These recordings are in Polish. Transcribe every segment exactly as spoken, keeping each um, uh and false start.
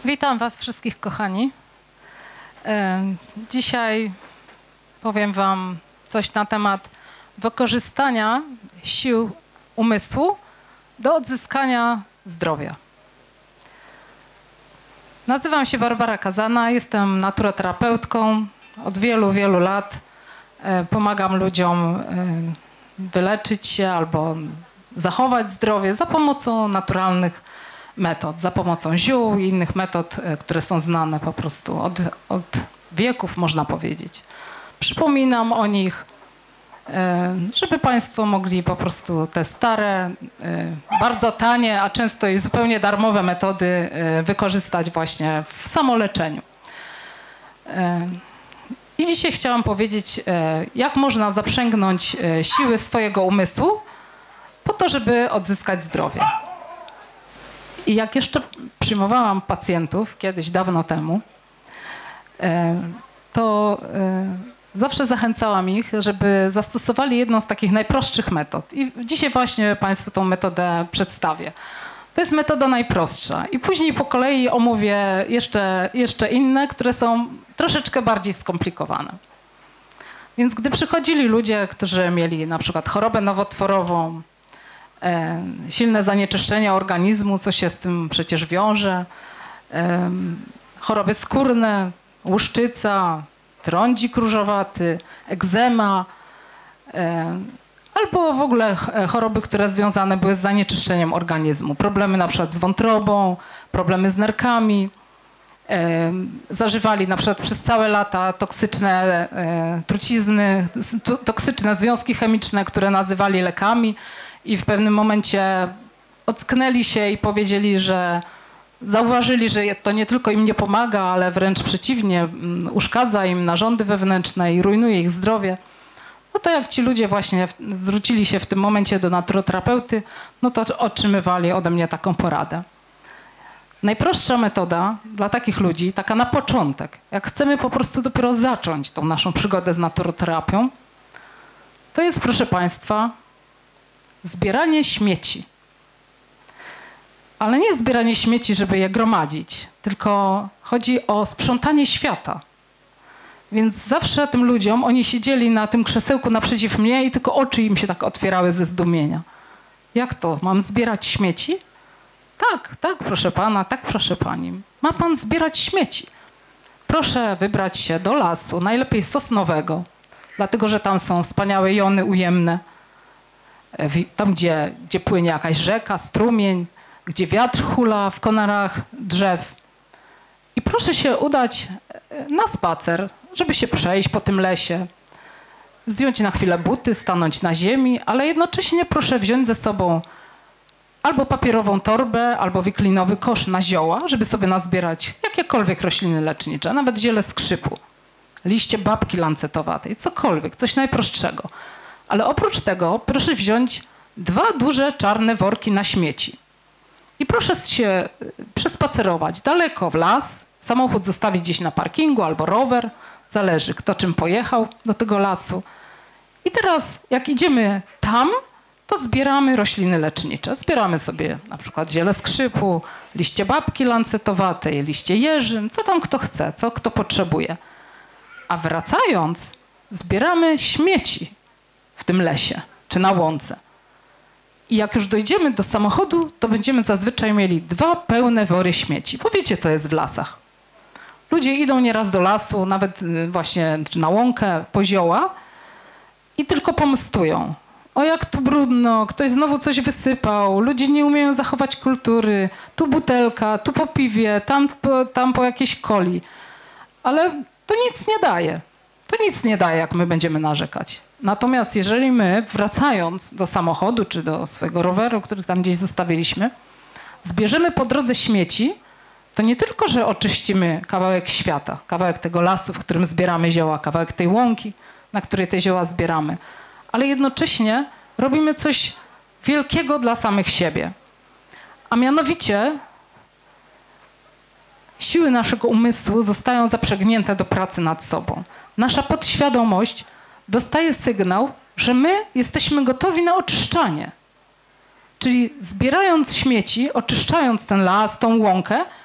Witam Was wszystkich, kochani. Dzisiaj powiem Wam coś na temat wykorzystania sił umysłu do odzyskania zdrowia. Nazywam się Barbara Kazana, jestem naturoterapeutką. Od wielu, wielu lat pomagam ludziom wyleczyć się albo zachować zdrowie za pomocą naturalnych metod, za pomocą ziół i innych metod, które są znane po prostu od, od wieków, można powiedzieć. Przypominam o nich, żeby Państwo mogli po prostu te stare, bardzo tanie, a często i zupełnie darmowe metody wykorzystać właśnie w samoleczeniu. I dzisiaj chciałam powiedzieć, jak można zaprzęgnąć siły swojego umysłu po to, żeby odzyskać zdrowie. I jak jeszcze przyjmowałam pacjentów kiedyś, dawno temu, to zawsze zachęcałam ich, żeby zastosowali jedną z takich najprostszych metod. I dzisiaj właśnie Państwu tą metodę przedstawię. To jest metoda najprostsza. I później po kolei omówię jeszcze, jeszcze inne, które są troszeczkę bardziej skomplikowane. Więc gdy przychodzili ludzie, którzy mieli na przykład chorobę nowotworową, e, silne zanieczyszczenie organizmu, co się z tym przecież wiąże, e, choroby skórne, łuszczyca, trądzik różowaty, egzema, e, albo w ogóle choroby, które związane były z zanieczyszczeniem organizmu. Problemy na przykład z wątrobą, problemy z nerkami. E, zażywali na przykład przez całe lata toksyczne e, trucizny, t, toksyczne związki chemiczne, które nazywali lekami i w pewnym momencie ocknęli się i powiedzieli, że zauważyli, że to nie tylko im nie pomaga, ale wręcz przeciwnie, m, uszkadza im narządy wewnętrzne i rujnuje ich zdrowie. No to jak ci ludzie właśnie zwrócili się w tym momencie do naturoterapeuty, no to otrzymywali ode mnie taką poradę. Najprostsza metoda dla takich ludzi, taka na początek, jak chcemy po prostu dopiero zacząć tą naszą przygodę z naturoterapią, to jest, proszę Państwa, zbieranie śmieci. Ale nie zbieranie śmieci, żeby je gromadzić, tylko chodzi o sprzątanie świata. Więc zawsze tym ludziom, oni siedzieli na tym krzesełku naprzeciw mnie i tylko oczy im się tak otwierały ze zdumienia. Jak to? Mam zbierać śmieci? Tak, tak, proszę pana, tak, proszę pani. Ma pan zbierać śmieci. Proszę wybrać się do lasu, najlepiej sosnowego, dlatego że tam są wspaniałe jony ujemne. Tam, gdzie, gdzie płynie jakaś rzeka, strumień, gdzie wiatr hula w konarach drzew. I proszę się udać na spacer, żeby się przejść po tym lesie, zdjąć na chwilę buty, stanąć na ziemi, ale jednocześnie proszę wziąć ze sobą albo papierową torbę, albo wiklinowy kosz na zioła, żeby sobie nazbierać jakiekolwiek rośliny lecznicze, nawet ziele skrzypu, liście babki lancetowatej, cokolwiek, coś najprostszego. Ale oprócz tego proszę wziąć dwa duże czarne worki na śmieci. I proszę się przespacerować daleko w las, samochód zostawić gdzieś na parkingu albo rower, zależy kto czym pojechał do tego lasu. I teraz jak idziemy tam, to zbieramy rośliny lecznicze. Zbieramy sobie na przykład ziele skrzypu, liście babki lancetowatej, liście jeżyn, co tam kto chce, co kto potrzebuje. A wracając, zbieramy śmieci w tym lesie czy na łące. I jak już dojdziemy do samochodu, to będziemy zazwyczaj mieli dwa pełne wory śmieci. Bo wiecie, co jest w lasach. Ludzie idą nieraz do lasu, nawet właśnie na łąkę, po zioła i tylko pomstują. O, jak tu brudno, ktoś znowu coś wysypał, ludzie nie umieją zachować kultury, tu butelka, tu po piwie, tam po, tam po jakiejś coli. Ale to nic nie daje. To nic nie daje, jak my będziemy narzekać. Natomiast jeżeli my, wracając do samochodu czy do swojego roweru, który tam gdzieś zostawiliśmy, zbierzemy po drodze śmieci, to nie tylko, że oczyścimy kawałek świata, kawałek tego lasu, w którym zbieramy zioła, kawałek tej łąki, na której te zioła zbieramy, ale jednocześnie robimy coś wielkiego dla samych siebie. A mianowicie siły naszego umysłu zostają zaprzęgnięte do pracy nad sobą. Nasza podświadomość dostaje sygnał, że my jesteśmy gotowi na oczyszczanie. Czyli zbierając śmieci, oczyszczając ten las, tą łąkę,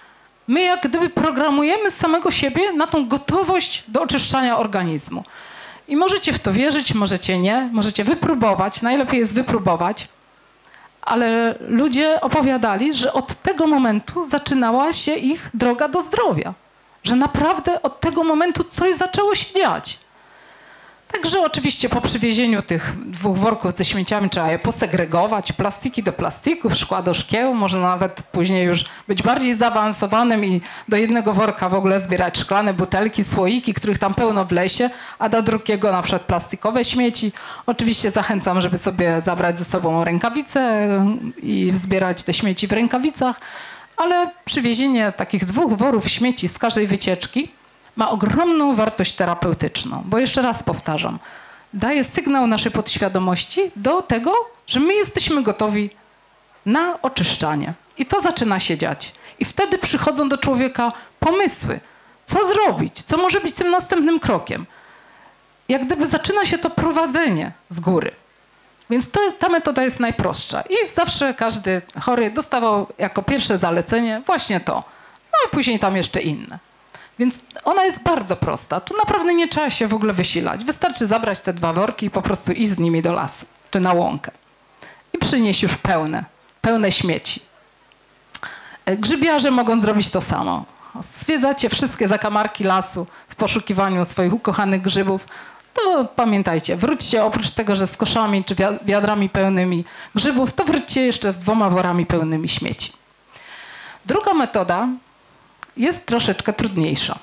My jak gdyby programujemy samego siebie na tą gotowość do oczyszczania organizmu. I możecie w to wierzyć, możecie nie, możecie wypróbować, najlepiej jest wypróbować, ale ludzie opowiadali, że od tego momentu zaczynała się ich droga do zdrowia, że naprawdę od tego momentu coś zaczęło się dziać. Także oczywiście po przywiezieniu tych dwóch worków ze śmieciami trzeba je posegregować, plastiki do plastików, szkła do szkieł, można nawet później już być bardziej zaawansowanym i do jednego worka w ogóle zbierać szklane butelki, słoiki, których tam pełno w lesie, a do drugiego na przykład plastikowe śmieci. Oczywiście zachęcam, żeby sobie zabrać ze sobą rękawice i zbierać te śmieci w rękawicach, ale przywiezienie takich dwóch worów śmieci z każdej wycieczki ma ogromną wartość terapeutyczną, bo jeszcze raz powtarzam, daje sygnał naszej podświadomości do tego, że my jesteśmy gotowi na oczyszczanie. I to zaczyna się dziać. I wtedy przychodzą do człowieka pomysły, co zrobić, co może być tym następnym krokiem. Jak gdyby zaczyna się to prowadzenie z góry. Więc to, ta metoda jest najprostsza. I zawsze każdy chory dostawał jako pierwsze zalecenie właśnie to. No i później tam jeszcze inne. Więc ona jest bardzo prosta. Tu naprawdę nie trzeba się w ogóle wysilać. Wystarczy zabrać te dwa worki i po prostu iść z nimi do lasu czy na łąkę. I przynieść już pełne, pełne śmieci. Grzybiarze mogą zrobić to samo. Zwiedzacie wszystkie zakamarki lasu w poszukiwaniu swoich ukochanych grzybów. To pamiętajcie, wróćcie oprócz tego, że z koszami czy wiadrami pełnymi grzybów, to wróćcie jeszcze z dwoma worami pełnymi śmieci. Druga metoda jest troszeczkę trudniejsza.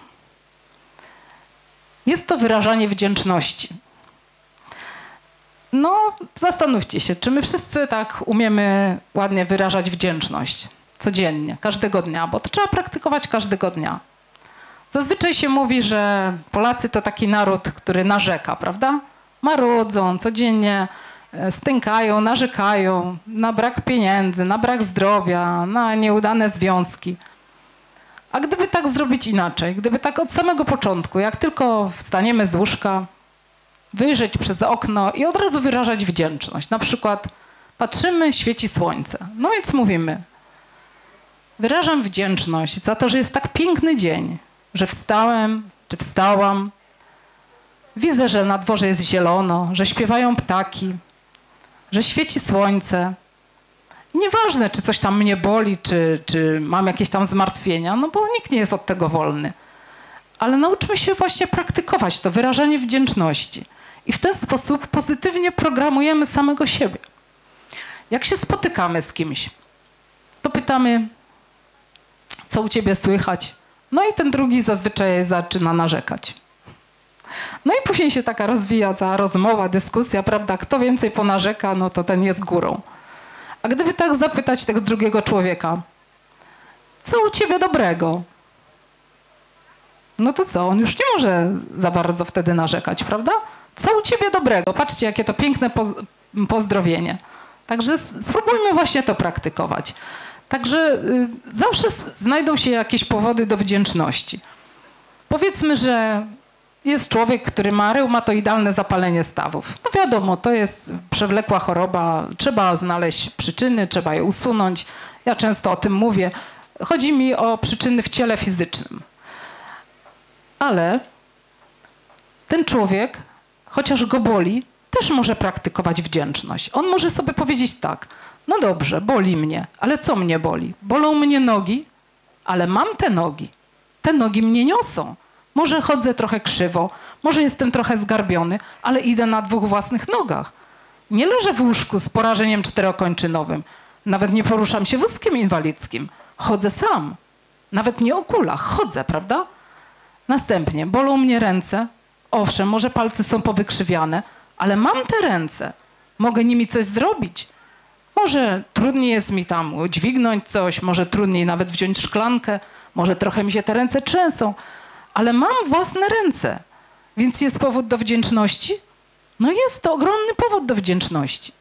Jest to wyrażanie wdzięczności. No, zastanówcie się, czy my wszyscy tak umiemy ładnie wyrażać wdzięczność codziennie, każdego dnia, bo to trzeba praktykować każdego dnia. Zazwyczaj się mówi, że Polacy to taki naród, który narzeka, prawda? Marudzą, codziennie stękają, narzekają na brak pieniędzy, na brak zdrowia, na nieudane związki. A gdyby tak zrobić inaczej, gdyby tak od samego początku, jak tylko wstaniemy z łóżka, wyjrzeć przez okno i od razu wyrażać wdzięczność. Na przykład patrzymy, świeci słońce. No więc mówimy, wyrażam wdzięczność za to, że jest tak piękny dzień, że wstałem, czy wstałam. Widzę, że na dworze jest zielono, że śpiewają ptaki, że świeci słońce. Nieważne, czy coś tam mnie boli, czy, czy mam jakieś tam zmartwienia, no bo nikt nie jest od tego wolny. Ale nauczmy się właśnie praktykować to wyrażanie wdzięczności. I w ten sposób pozytywnie programujemy samego siebie. Jak się spotykamy z kimś, to pytamy, co u ciebie słychać? No i ten drugi zazwyczaj zaczyna narzekać. No i później się taka rozwija cała rozmowa, dyskusja, prawda? Kto więcej ponarzeka, no to ten jest górą. A gdyby tak zapytać tego drugiego człowieka, co u ciebie dobrego? No to co? On już nie może za bardzo wtedy narzekać, prawda? Co u ciebie dobrego? Patrzcie, jakie to piękne po, pozdrowienie. Także spróbujmy właśnie to praktykować. Także y, zawsze znajdą się jakieś powody do wdzięczności. Powiedzmy, że jest człowiek, który ma reumatoidalne zapalenie stawów. No wiadomo, to jest przewlekła choroba, trzeba znaleźć przyczyny, trzeba je usunąć. Ja często o tym mówię. Chodzi mi o przyczyny w ciele fizycznym. Ale ten człowiek, chociaż go boli, też może praktykować wdzięczność. On może sobie powiedzieć tak, no dobrze, boli mnie, ale co mnie boli? Bolą mnie nogi, ale mam te nogi. Te nogi mnie niosą. Może chodzę trochę krzywo, może jestem trochę zgarbiony, ale idę na dwóch własnych nogach. Nie leżę w łóżku z porażeniem czterokończynowym. Nawet nie poruszam się wózkiem inwalidzkim. Chodzę sam. Nawet nie o kulach. Chodzę, prawda? Następnie bolą mnie ręce. Owszem, może palce są powykrzywiane, ale mam te ręce. Mogę nimi coś zrobić. Może trudniej jest mi tam dźwignąć coś, może trudniej nawet wziąć szklankę, może trochę mi się te ręce trzęsą, ale mam własne ręce, więc jest powód do wdzięczności? No jest to ogromny powód do wdzięczności.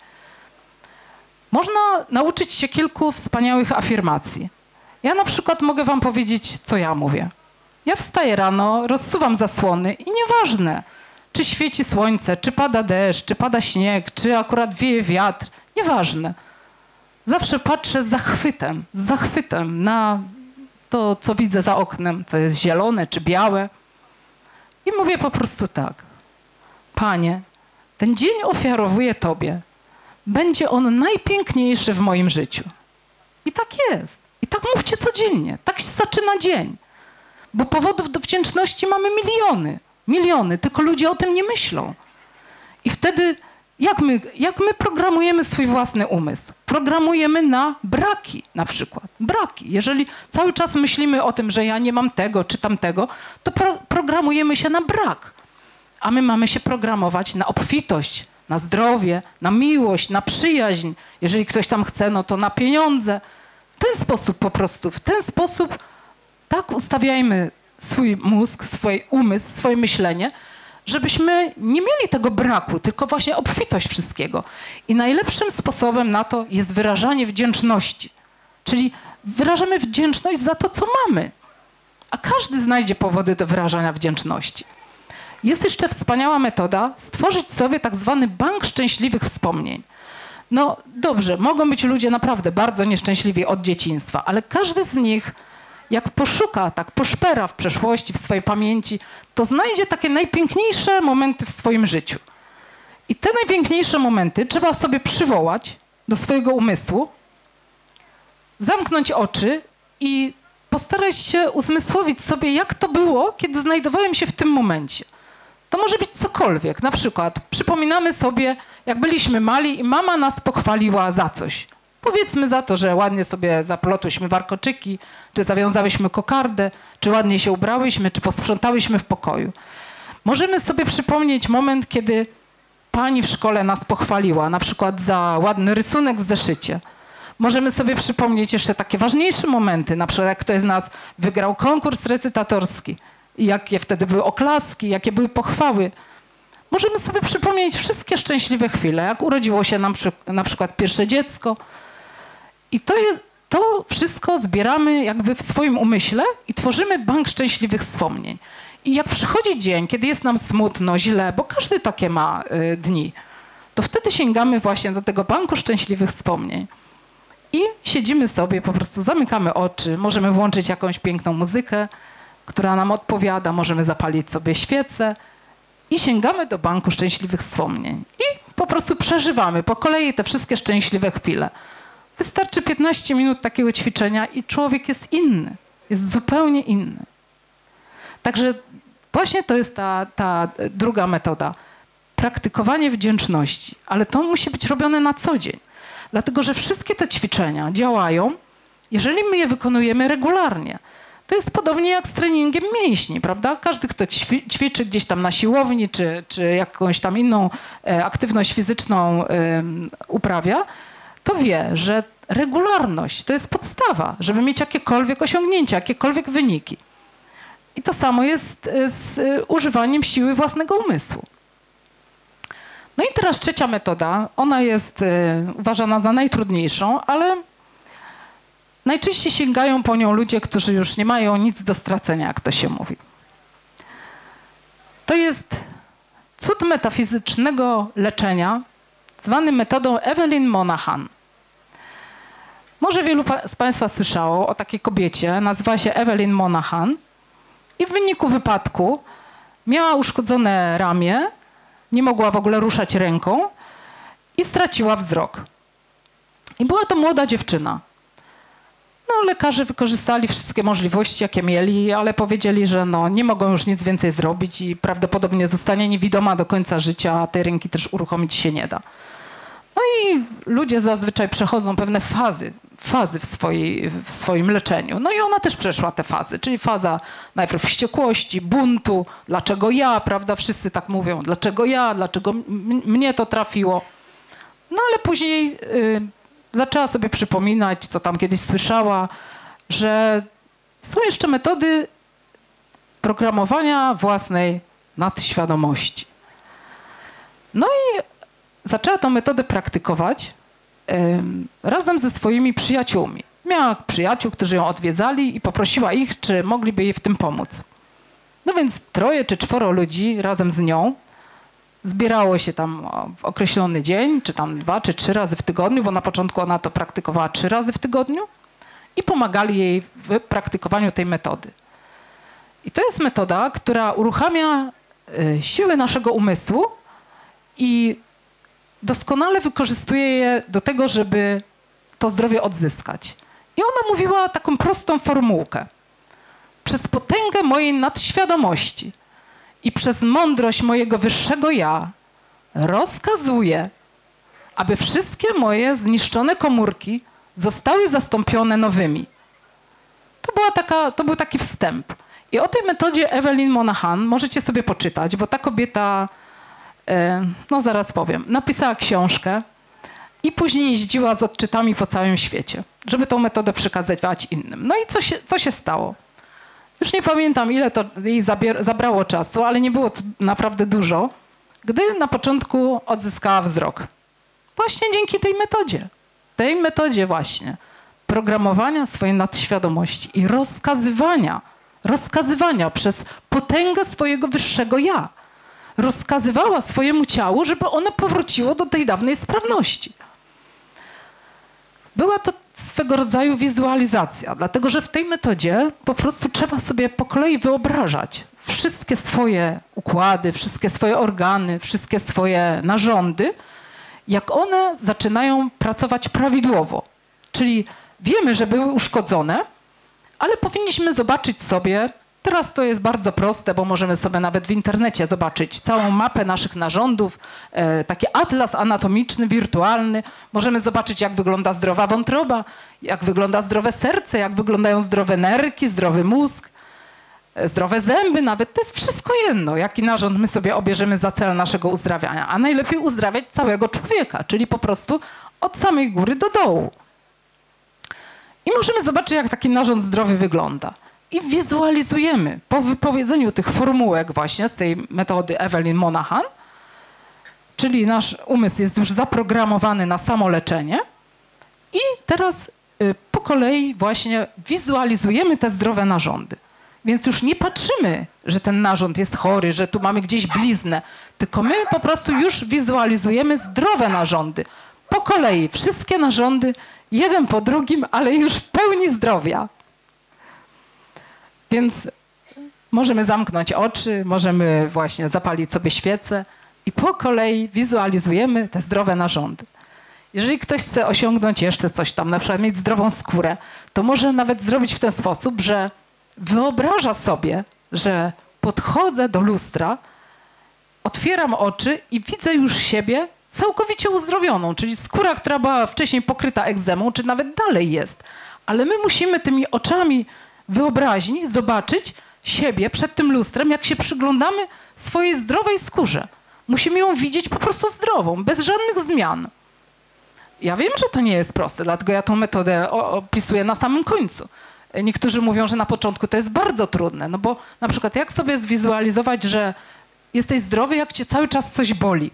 Można nauczyć się kilku wspaniałych afirmacji. Ja na przykład mogę wam powiedzieć, co ja mówię. Ja wstaję rano, rozsuwam zasłony i nieważne, czy świeci słońce, czy pada deszcz, czy pada śnieg, czy akurat wieje wiatr, nieważne. Zawsze patrzę z zachwytem, z zachwytem na to, co widzę za oknem, co jest zielone czy białe. I mówię po prostu tak. Panie, ten dzień ofiarowuję Tobie. Będzie on najpiękniejszy w moim życiu. I tak jest. I tak mówcie codziennie. Tak się zaczyna dzień. Bo powodów do wdzięczności mamy miliony. Miliony, tylko ludzie o tym nie myślą. I wtedy jak my, jak my programujemy swój własny umysł? Programujemy na braki na przykład. Braki. Jeżeli cały czas myślimy o tym, że ja nie mam tego czy tamtego, to pro, programujemy się na brak. A my mamy się programować na obfitość, na zdrowie, na miłość, na przyjaźń. Jeżeli ktoś tam chce, no to na pieniądze. W ten sposób po prostu, w ten sposób tak ustawiajmy swój mózg, swój umysł, swoje myślenie, żebyśmy nie mieli tego braku, tylko właśnie obfitość wszystkiego. I najlepszym sposobem na to jest wyrażanie wdzięczności. Czyli wyrażamy wdzięczność za to, co mamy. A każdy znajdzie powody do wyrażania wdzięczności. Jest jeszcze wspaniała metoda stworzyć sobie tak zwany bank szczęśliwych wspomnień. No dobrze, mogą być ludzie naprawdę bardzo nieszczęśliwi od dzieciństwa, ale każdy z nich, jak poszuka, tak poszpera w przeszłości, w swojej pamięci, to znajdzie takie najpiękniejsze momenty w swoim życiu. I te najpiękniejsze momenty trzeba sobie przywołać do swojego umysłu, zamknąć oczy i postarać się uzmysłowić sobie, jak to było, kiedy znajdowałem się w tym momencie. To może być cokolwiek. Na przykład przypominamy sobie, jak byliśmy mali i mama nas pochwaliła za coś. Powiedzmy za to, że ładnie sobie zaplotłyśmy warkoczyki, czy zawiązałyśmy kokardę, czy ładnie się ubrałyśmy, czy posprzątałyśmy w pokoju. Możemy sobie przypomnieć moment, kiedy pani w szkole nas pochwaliła, na przykład za ładny rysunek w zeszycie. Możemy sobie przypomnieć jeszcze takie ważniejsze momenty, na przykład jak ktoś z nas wygrał konkurs recytatorski i jakie wtedy były oklaski, jakie były pochwały. Możemy sobie przypomnieć wszystkie szczęśliwe chwile, jak urodziło się nam na przykład pierwsze dziecko. I to, jest, to wszystko zbieramy jakby w swoim umyśle i tworzymy bank szczęśliwych wspomnień. I jak przychodzi dzień, kiedy jest nam smutno, źle, bo każdy takie ma y, dni, to wtedy sięgamy właśnie do tego banku szczęśliwych wspomnień. I siedzimy sobie, po prostu zamykamy oczy, możemy włączyć jakąś piękną muzykę, która nam odpowiada, możemy zapalić sobie świecę i sięgamy do banku szczęśliwych wspomnień. I po prostu przeżywamy po kolei te wszystkie szczęśliwe chwile. Wystarczy piętnaście minut takiego ćwiczenia i człowiek jest inny, jest zupełnie inny. Także właśnie to jest ta, ta druga metoda. Praktykowanie wdzięczności, ale to musi być robione na co dzień. Dlatego, że wszystkie te ćwiczenia działają, jeżeli my je wykonujemy regularnie. To jest podobnie jak z treningiem mięśni, prawda? Każdy, kto ćwiczy gdzieś tam na siłowni, czy, czy jakąś tam inną e, aktywność fizyczną e, uprawia, to wie, że regularność to jest podstawa, żeby mieć jakiekolwiek osiągnięcia, jakiekolwiek wyniki. I to samo jest z używaniem siły własnego umysłu. No i teraz trzecia metoda, ona jest uważana za najtrudniejszą, ale najczęściej sięgają po nią ludzie, którzy już nie mają nic do stracenia, jak to się mówi. To jest cud metafizycznego leczenia, zwany metodą Evelyn Monaghan. Może wielu z Państwa słyszało o takiej kobiecie, nazywa się Evelyn Monaghan i w wyniku wypadku miała uszkodzone ramię, nie mogła w ogóle ruszać ręką i straciła wzrok. I była to młoda dziewczyna. No, lekarze wykorzystali wszystkie możliwości, jakie mieli, ale powiedzieli, że no, nie mogą już nic więcej zrobić i prawdopodobnie zostanie niewidoma do końca życia, a tej ręki też uruchomić się nie da. No i ludzie zazwyczaj przechodzą pewne fazy, fazy w, swojej, w swoim leczeniu. No i ona też przeszła te fazy, czyli faza najpierw wściekłości, buntu, dlaczego ja, prawda, wszyscy tak mówią, dlaczego ja, dlaczego mnie to trafiło. No ale później y, zaczęła sobie przypominać, co tam kiedyś słyszała, że są jeszcze metody programowania własnej nadświadomości. No i zaczęła tę metodę praktykować razem ze swoimi przyjaciółmi. Miała przyjaciół, którzy ją odwiedzali i poprosiła ich, czy mogliby jej w tym pomóc. No więc troje czy czworo ludzi razem z nią zbierało się tam w określony dzień, czy tam dwa, czy trzy razy w tygodniu, bo na początku ona to praktykowała trzy razy w tygodniu i pomagali jej w praktykowaniu tej metody. I to jest metoda, która uruchamia y, siły naszego umysłu i doskonale wykorzystuje je do tego, żeby to zdrowie odzyskać. I ona mówiła taką prostą formułkę. Przez potęgę mojej nadświadomości i przez mądrość mojego wyższego ja rozkazuję, aby wszystkie moje zniszczone komórki zostały zastąpione nowymi. To, była taka, to był taki wstęp. I o tej metodzie Evelyn Monahan możecie sobie poczytać, bo ta kobieta, no zaraz powiem, napisała książkę i później jeździła z odczytami po całym świecie, żeby tą metodę przekazywać innym. No i co się, co się stało? Już nie pamiętam, ile to jej zabrało czasu, ale nie było to naprawdę dużo, gdy na początku odzyskała wzrok. Właśnie dzięki tej metodzie. Tej metodzie właśnie programowania swojej nadświadomości i rozkazywania, rozkazywania przez potęgę swojego wyższego ja. Rozkazywała swojemu ciału, żeby ono powróciło do tej dawnej sprawności. Była to swego rodzaju wizualizacja, dlatego że w tej metodzie po prostu trzeba sobie po kolei wyobrażać wszystkie swoje układy, wszystkie swoje organy, wszystkie swoje narządy, jak one zaczynają pracować prawidłowo. Czyli wiemy, że były uszkodzone, ale powinniśmy zobaczyć sobie, teraz to jest bardzo proste, bo możemy sobie nawet w internecie zobaczyć całą mapę naszych narządów, e, taki atlas anatomiczny, wirtualny. Możemy zobaczyć, jak wygląda zdrowa wątroba, jak wygląda zdrowe serce, jak wyglądają zdrowe nerki, zdrowy mózg, e, zdrowe zęby nawet. To jest wszystko jedno, jaki narząd my sobie obierzemy za cel naszego uzdrawiania. A najlepiej uzdrawiać całego człowieka, czyli po prostu od samej góry do dołu. I możemy zobaczyć, jak taki narząd zdrowy wygląda. I wizualizujemy po wypowiedzeniu tych formułek właśnie z tej metody Evelyn Monahan, czyli nasz umysł jest już zaprogramowany na samoleczenie i teraz y, po kolei właśnie wizualizujemy te zdrowe narządy. Więc już nie patrzymy, że ten narząd jest chory, że tu mamy gdzieś bliznę, tylko my po prostu już wizualizujemy zdrowe narządy. Po kolei wszystkie narządy, jeden po drugim, ale już w pełni zdrowia. Więc możemy zamknąć oczy, możemy właśnie zapalić sobie świecę i po kolei wizualizujemy te zdrowe narządy. Jeżeli ktoś chce osiągnąć jeszcze coś tam, na przykład mieć zdrową skórę, to może nawet zrobić w ten sposób, że wyobraża sobie, że podchodzę do lustra, otwieram oczy i widzę już siebie całkowicie uzdrowioną, czyli skóra, która była wcześniej pokryta egzemą, czy nawet dalej jest. Ale my musimy tymi oczami wyobraźni zobaczyć siebie przed tym lustrem, jak się przyglądamy swojej zdrowej skórze. Musimy ją widzieć po prostu zdrową, bez żadnych zmian. Ja wiem, że to nie jest proste, dlatego ja tą metodę opisuję na samym końcu. Niektórzy mówią, że na początku to jest bardzo trudne, no bo na przykład jak sobie zwizualizować, że jesteś zdrowy, jak cię cały czas coś boli.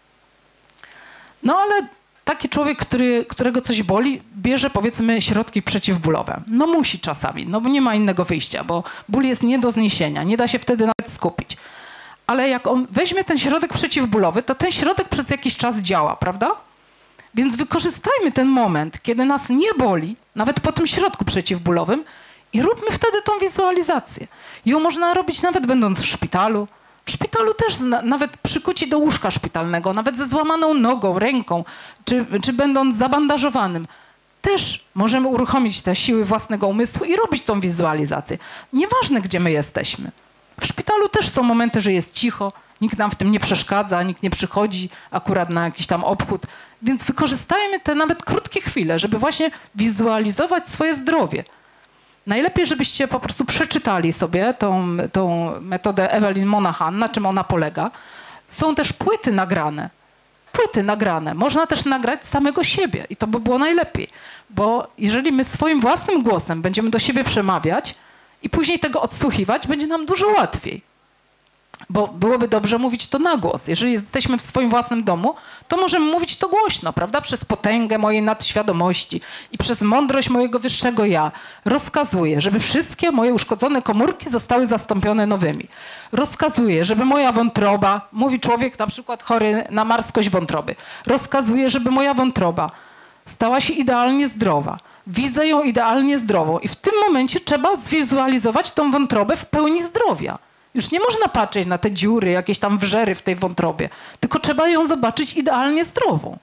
No ale taki człowiek, który, którego coś boli, bierze powiedzmy środki przeciwbólowe. No musi czasami, no bo nie ma innego wyjścia, bo ból jest nie do zniesienia, nie da się wtedy nawet skupić. Ale jak on weźmie ten środek przeciwbólowy, to ten środek przez jakiś czas działa, prawda? Więc wykorzystajmy ten moment, kiedy nas nie boli, nawet po tym środku przeciwbólowym i róbmy wtedy tą wizualizację. Ją można robić nawet będąc w szpitalu. W szpitalu też nawet przykuci do łóżka szpitalnego, nawet ze złamaną nogą, ręką, czy, czy będąc zabandażowanym. Też możemy uruchomić te siły własnego umysłu i robić tą wizualizację. Nieważne, gdzie my jesteśmy. W szpitalu też są momenty, że jest cicho, nikt nam w tym nie przeszkadza, nikt nie przychodzi akurat na jakiś tam obchód. Więc wykorzystajmy te nawet krótkie chwile, żeby właśnie wizualizować swoje zdrowie. Najlepiej, żebyście po prostu przeczytali sobie tą, tą metodę Evelyn Monahan, na czym ona polega. Są też płyty nagrane. Płyty nagrane. Można też nagrać samego siebie i to by było najlepiej. Bo jeżeli my swoim własnym głosem będziemy do siebie przemawiać i później tego odsłuchiwać, będzie nam dużo łatwiej. Bo byłoby dobrze mówić to na głos. Jeżeli jesteśmy w swoim własnym domu, to możemy mówić to głośno, prawda? Przez potęgę mojej nadświadomości i przez mądrość mojego wyższego ja rozkazuję, żeby wszystkie moje uszkodzone komórki zostały zastąpione nowymi. Rozkazuję, żeby moja wątroba, mówi człowiek na przykład chory na marskość wątroby, rozkazuję, żeby moja wątroba stała się idealnie zdrowa. widzę ją idealnie zdrową i w tym momencie trzeba zwizualizować tą wątrobę w pełni zdrowia. Już nie można patrzeć na te dziury, jakieś tam wrzery w tej wątrobie, tylko trzeba ją zobaczyć idealnie zdrową.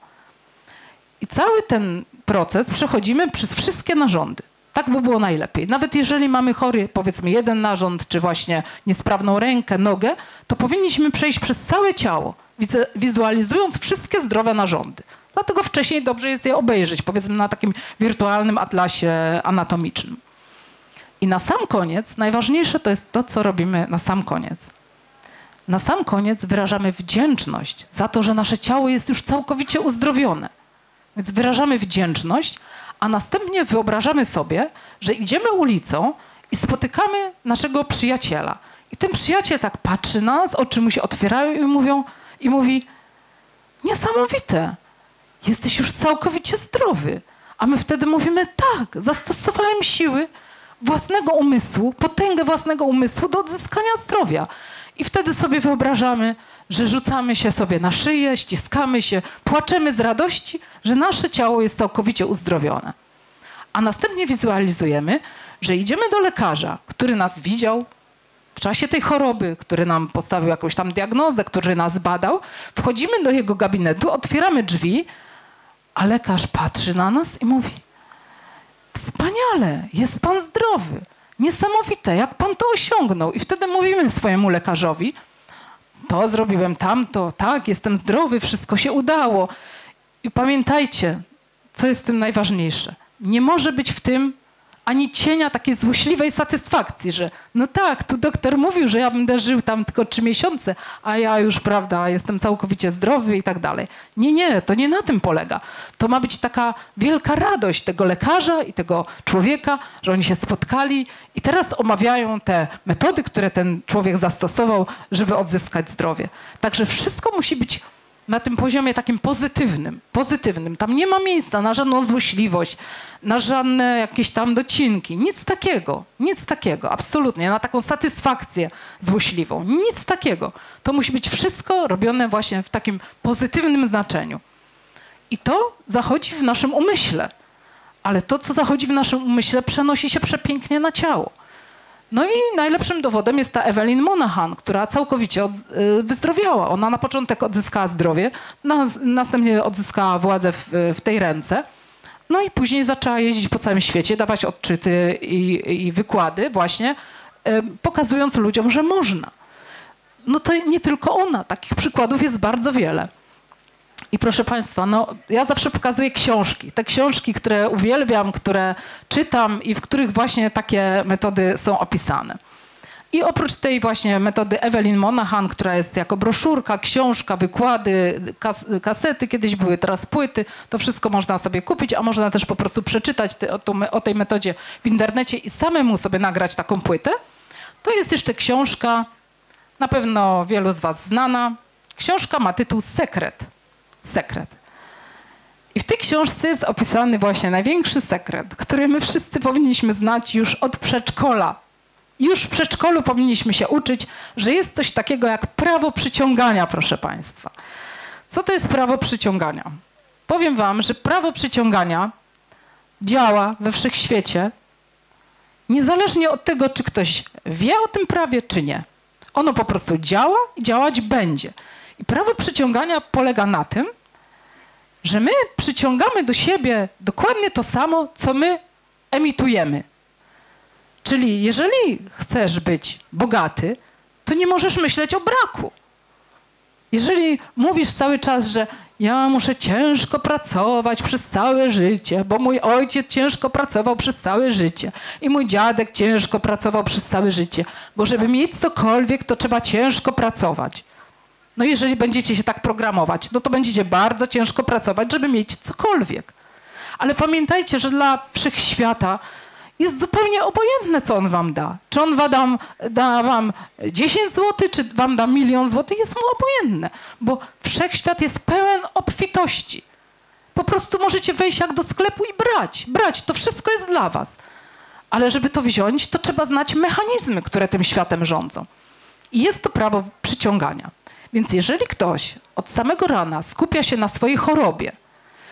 I cały ten proces przechodzimy przez wszystkie narządy. Tak by było najlepiej. Nawet jeżeli mamy chory, powiedzmy, jeden narząd, czy właśnie niesprawną rękę, nogę, to powinniśmy przejść przez całe ciało, wizualizując wszystkie zdrowe narządy. Dlatego wcześniej dobrze jest je obejrzeć, powiedzmy na takim wirtualnym atlasie anatomicznym. I na sam koniec, najważniejsze to jest to, co robimy na sam koniec. Na sam koniec wyrażamy wdzięczność za to, że nasze ciało jest już całkowicie uzdrowione. Więc wyrażamy wdzięczność, a następnie wyobrażamy sobie, że idziemy ulicą i spotykamy naszego przyjaciela. I ten przyjaciel tak patrzy na nas, oczy mu się otwierają i, mówią, i mówi: niesamowite, jesteś już całkowicie zdrowy. A my wtedy mówimy: tak, zastosowałem siły własnego umysłu, potęgę własnego umysłu do odzyskania zdrowia. I wtedy sobie wyobrażamy, że rzucamy się sobie na szyję, ściskamy się, płaczemy z radości, że nasze ciało jest całkowicie uzdrowione. A następnie wizualizujemy, że idziemy do lekarza, który nas widział w czasie tej choroby, który nam postawił jakąś tam diagnozę, który nas badał. Wchodzimy do jego gabinetu, otwieramy drzwi, a lekarz patrzy na nas i mówi: wspaniale, jest pan zdrowy, niesamowite, jak pan to osiągnął. I wtedy mówimy swojemu lekarzowi: to zrobiłem, tamto, tak, jestem zdrowy, wszystko się udało. I pamiętajcie, co jest w tym najważniejsze. Nie może być w tym ani cienia takiej złośliwej satysfakcji, że no tak, tu doktor mówił, że ja będę żył tam tylko trzy miesiące, a ja już, prawda, jestem całkowicie zdrowy i tak dalej. Nie, nie, to nie na tym polega. To ma być taka wielka radość tego lekarza i tego człowieka, że oni się spotkali i teraz omawiają te metody, które ten człowiek zastosował, żeby odzyskać zdrowie. Także wszystko musi być na tym poziomie takim pozytywnym, pozytywnym. Tam nie ma miejsca na żadną złośliwość, na żadne jakieś tam docinki. Nic takiego, nic takiego, absolutnie. Na taką satysfakcję złośliwą. Nic takiego. To musi być wszystko robione właśnie w takim pozytywnym znaczeniu. I to zachodzi w naszym umyśle. Ale to, co zachodzi w naszym umyśle, przenosi się przepięknie na ciało. No i najlepszym dowodem jest ta Evelyn Monahan, która całkowicie od, y, wyzdrowiała. Ona na początek odzyskała zdrowie, na, następnie odzyskała władzę w, w tej ręce. No i później zaczęła jeździć po całym świecie, dawać odczyty i, i wykłady właśnie, y, pokazując ludziom, że można. No to nie tylko ona, takich przykładów jest bardzo wiele. I proszę państwa, no ja zawsze pokazuję książki. Te książki, które uwielbiam, które czytam i w których właśnie takie metody są opisane. I oprócz tej właśnie metody Evelyn Monahan, która jest jako broszurka, książka, wykłady, kas kasety kiedyś były, teraz płyty, to wszystko można sobie kupić, a można też po prostu przeczytać te, o, to, o tej metodzie w internecie i samemu sobie nagrać taką płytę. To jest jeszcze książka, na pewno wielu z was znana. Książka ma tytuł Sekret. Sekret. I w tej książce jest opisany właśnie największy sekret, który my wszyscy powinniśmy znać już od przedszkola. Już w przedszkolu powinniśmy się uczyć, że jest coś takiego jak prawo przyciągania, proszę państwa. Co to jest prawo przyciągania? Powiem wam, że prawo przyciągania działa we wszechświecie niezależnie od tego, czy ktoś wie o tym prawie, czy nie. Ono po prostu działa i działać będzie. I prawo przyciągania polega na tym, że my przyciągamy do siebie dokładnie to samo, co my emitujemy. Czyli jeżeli chcesz być bogaty, to nie możesz myśleć o braku. Jeżeli mówisz cały czas, że ja muszę ciężko pracować przez całe życie, bo mój ojciec ciężko pracował przez całe życie i mój dziadek ciężko pracował przez całe życie, bo żeby mieć cokolwiek, to trzeba ciężko pracować. No jeżeli będziecie się tak programować, no to będziecie bardzo ciężko pracować, żeby mieć cokolwiek. Ale pamiętajcie, że dla wszechświata jest zupełnie obojętne, co on wam da. Czy on wam da, da wam dziesięć złotych, czy wam da milion złotych, jest mu obojętne. Bo wszechświat jest pełen obfitości. Po prostu możecie wejść jak do sklepu i brać. Brać, to wszystko jest dla was. Ale żeby to wziąć, to trzeba znać mechanizmy, które tym światem rządzą. I jest to prawo przyciągania. Więc jeżeli ktoś od samego rana skupia się na swojej chorobie,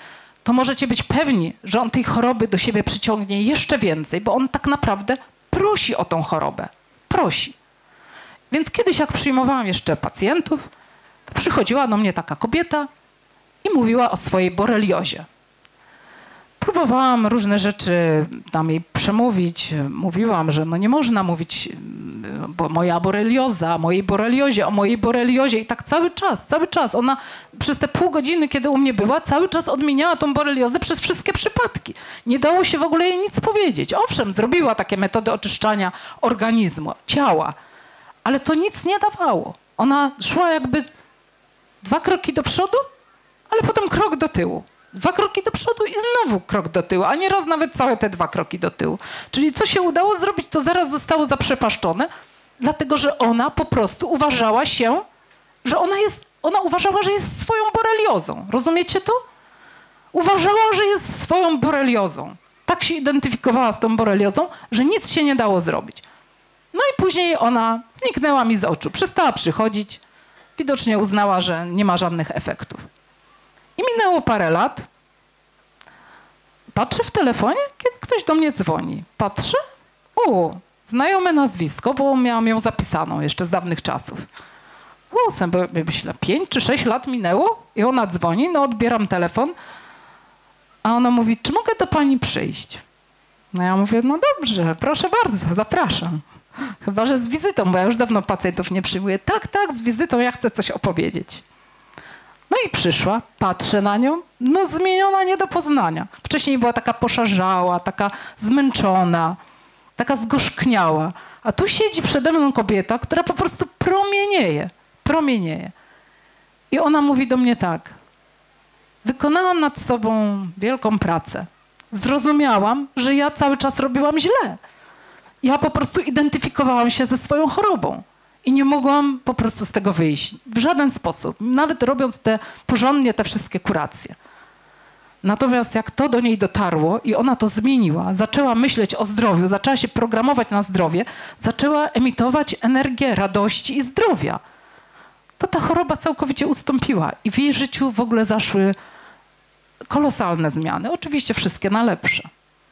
to możecie być pewni, że on tej choroby do siebie przyciągnie jeszcze więcej, bo on tak naprawdę prosi o tą chorobę. Prosi. Więc kiedyś, jak przyjmowałam jeszcze pacjentów, to przychodziła do mnie taka kobieta i mówiła o swojej boreliozie. Próbowałam różne rzeczy tam jej przemówić. Mówiłam, że no nie można mówić bo moja borelioza, o mojej boreliozie, o mojej boreliozie. I tak cały czas, cały czas. Ona przez te pół godziny, kiedy u mnie była, cały czas odmieniała tą boreliozę przez wszystkie przypadki. Nie dało się w ogóle jej nic powiedzieć. Owszem, zrobiła takie metody oczyszczania organizmu, ciała, ale to nic nie dawało. Ona szła jakby dwa kroki do przodu, ale potem krok do tyłu. Dwa kroki do przodu i znowu krok do tyłu, a nieraz nawet całe te dwa kroki do tyłu. Czyli co się udało zrobić, to zaraz zostało zaprzepaszczone, dlatego że ona po prostu uważała się, że ona jest, ona uważała, że jest swoją boreliozą. Rozumiecie to? Uważała, że jest swoją boreliozą. Tak się identyfikowała z tą boreliozą, że nic się nie dało zrobić. No i później ona zniknęła mi z oczu, przestała przychodzić, widocznie uznała, że nie ma żadnych efektów. I minęło parę lat. Patrzę w telefonie, kiedy ktoś do mnie dzwoni. Patrzę, o, znajome nazwisko, bo miałam ją zapisaną jeszcze z dawnych czasów. Głosem, bo myślę, pięć czy sześć lat minęło i ona dzwoni, no odbieram telefon, a ona mówi, czy mogę do pani przyjść? No ja mówię, no dobrze, proszę bardzo, zapraszam. Chyba że z wizytą, bo ja już dawno pacjentów nie przyjmuję. Tak, tak, z wizytą, ja chcę coś opowiedzieć. No i przyszła, patrzę na nią, no zmieniona nie do poznania. Wcześniej była taka poszarzała, taka zmęczona, taka zgorzkniała. A tu siedzi przede mną kobieta, która po prostu promienieje, promienieje. I ona mówi do mnie tak, wykonałam nad sobą wielką pracę. Zrozumiałam, że ja cały czas robiłam źle. Ja po prostu identyfikowałam się ze swoją chorobą. I nie mogłam po prostu z tego wyjść. W żaden sposób. Nawet robiąc te porządnie te wszystkie kuracje. Natomiast jak to do niej dotarło i ona to zmieniła, zaczęła myśleć o zdrowiu, zaczęła się programować na zdrowie, zaczęła emitować energię radości i zdrowia, to ta choroba całkowicie ustąpiła. I w jej życiu w ogóle zaszły kolosalne zmiany. Oczywiście wszystkie na lepsze.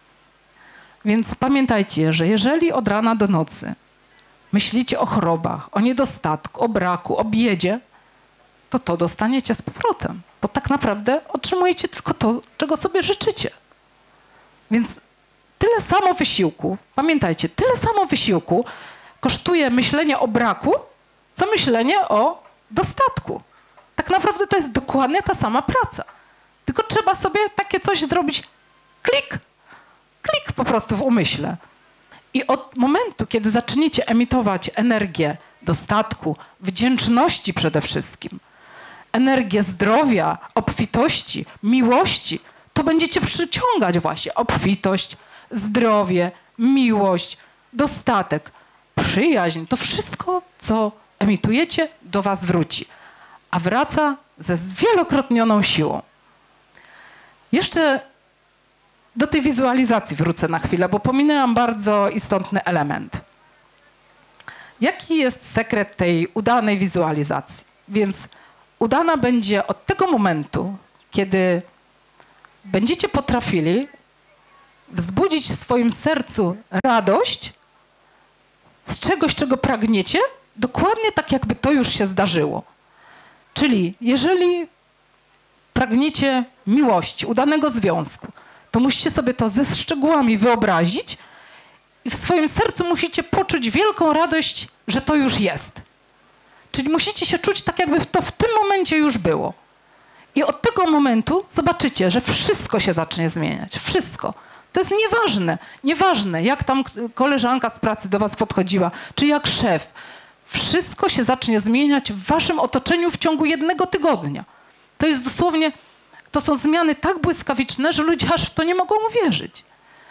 Więc pamiętajcie, że jeżeli od rana do nocy myślicie o chorobach, o niedostatku, o braku, o biedzie, to to dostaniecie z powrotem. Bo tak naprawdę otrzymujecie tylko to, czego sobie życzycie. Więc tyle samo wysiłku, pamiętajcie, tyle samo wysiłku kosztuje myślenie o braku, co myślenie o dostatku. Tak naprawdę to jest dokładnie ta sama praca. Tylko trzeba sobie takie coś zrobić, klik, klik po prostu w umyśle. I od momentu, kiedy zaczniecie emitować energię dostatku, wdzięczności przede wszystkim, energię zdrowia, obfitości, miłości, to będziecie przyciągać właśnie obfitość, zdrowie, miłość, dostatek, przyjaźń. To wszystko, co emitujecie, do was wróci. A wraca ze zwielokrotnioną siłą. Jeszcze do tej wizualizacji wrócę na chwilę, bo pominęłam bardzo istotny element. Jaki jest sekret tej udanej wizualizacji? Więc udana będzie od tego momentu, kiedy będziecie potrafili wzbudzić w swoim sercu radość z czegoś, czego pragniecie, dokładnie tak, jakby to już się zdarzyło. Czyli jeżeli pragniecie miłości, udanego związku, to musicie sobie to ze szczegółami wyobrazić i w swoim sercu musicie poczuć wielką radość, że to już jest. Czyli musicie się czuć tak, jakby to w tym momencie już było. I od tego momentu zobaczycie, że wszystko się zacznie zmieniać. Wszystko. To jest nieważne. Nieważne, jak tam koleżanka z pracy do was podchodziła, czy jak szef. Wszystko się zacznie zmieniać w waszym otoczeniu w ciągu jednego tygodnia. To jest dosłownie... To są zmiany tak błyskawiczne, że ludzie aż w to nie mogą uwierzyć.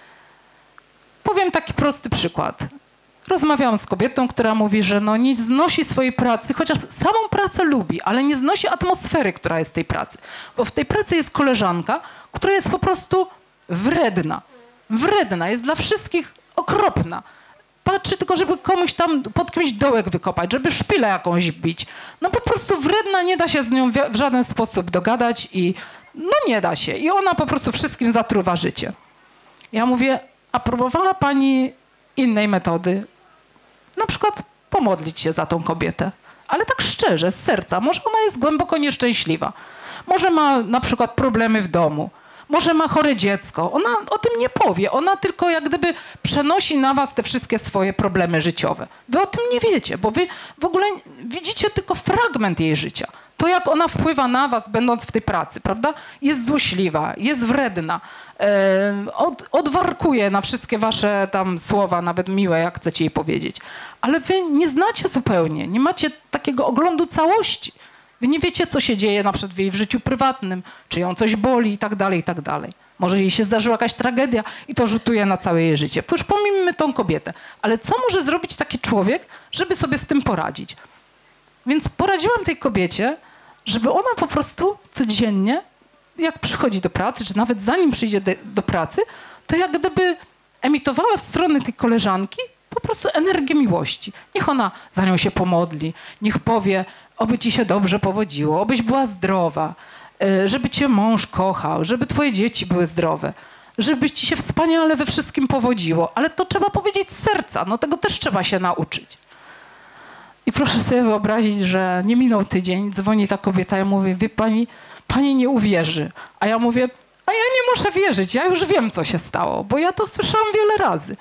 Powiem taki prosty przykład. Rozmawiałam z kobietą, która mówi, że no nie znosi swojej pracy, chociaż samą pracę lubi, ale nie znosi atmosfery, która jest w tej pracy. Bo w tej pracy jest koleżanka, która jest po prostu wredna. Wredna, jest dla wszystkich okropna. Patrzy tylko, żeby komuś tam pod kimś dołek wykopać, żeby szpilę jakąś bić. No po prostu wredna, nie da się z nią w żaden sposób dogadać i No nie da się. I ona po prostu wszystkim zatruwa życie. Ja mówię, a próbowała pani innej metody? Na przykład pomodlić się za tą kobietę. Ale tak szczerze, z serca. Może ona jest głęboko nieszczęśliwa. Może ma na przykład problemy w domu. Może ma chore dziecko. Ona o tym nie powie. Ona tylko jak gdyby przenosi na was te wszystkie swoje problemy życiowe. Wy o tym nie wiecie, bo wy w ogóle widzicie tylko fragment jej życia. To, jak ona wpływa na was, będąc w tej pracy, prawda? Jest złośliwa, jest wredna, e, od, odwarkuje na wszystkie wasze tam słowa, nawet miłe, jak chcecie jej powiedzieć. Ale wy nie znacie zupełnie, nie macie takiego oglądu całości. Wy nie wiecie, co się dzieje na przykład w jej życiu prywatnym, czy ją coś boli i tak dalej, i tak dalej. Może jej się zdarzyła jakaś tragedia i to rzutuje na całe jej życie. Już pomijmy tą kobietę. Ale co może zrobić taki człowiek, żeby sobie z tym poradzić? Więc poradziłam tej kobiecie, żeby ona po prostu codziennie, jak przychodzi do pracy, czy nawet zanim przyjdzie do, do pracy, to jak gdyby emitowała w stronę tej koleżanki po prostu energię miłości. Niech ona za nią się pomodli, niech powie, oby ci się dobrze powodziło, obyś była zdrowa, żeby cię mąż kochał, żeby twoje dzieci były zdrowe, żebyś ci się wspaniale we wszystkim powodziło. Ale to trzeba powiedzieć z serca, no tego też trzeba się nauczyć. I proszę sobie wyobrazić, że nie minął tydzień, dzwoni ta kobieta, ja mówię, wie pani, pani nie uwierzy. A ja mówię, a ja nie muszę wierzyć, ja już wiem, co się stało, bo ja to słyszałam wiele razy.